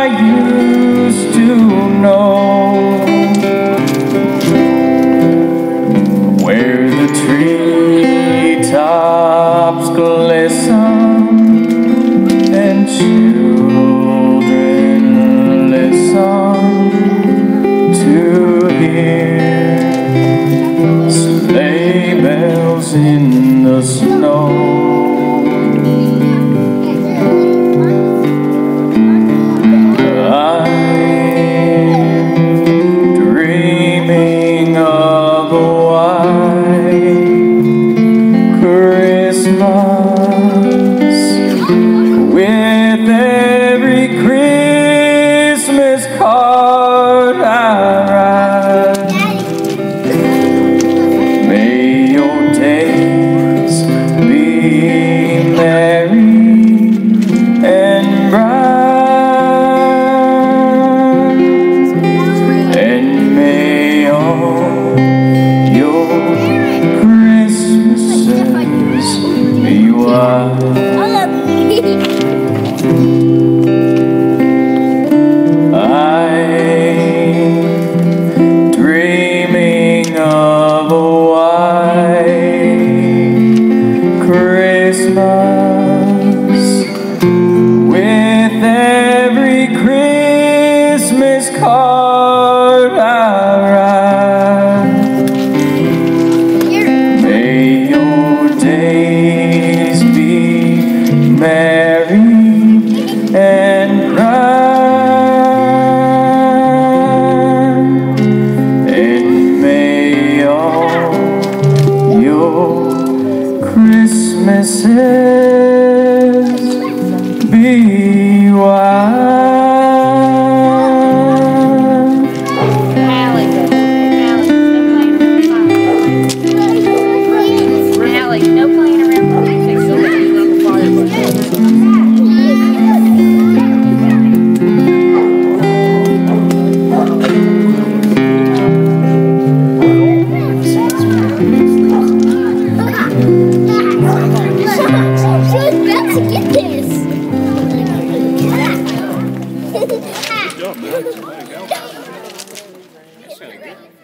used to know, where the treetops glisten and children listen to hear sleigh bells in the snow. With every Christmas card I write, may your days be merry and bright, and may all your Christmases be white. I'm dreaming of a white Christmas, with every Christmas card I write. May your days be merry and bright, and may all your Christmases be white. Allie, no playing around. Good job, man. There you go. That sounded good.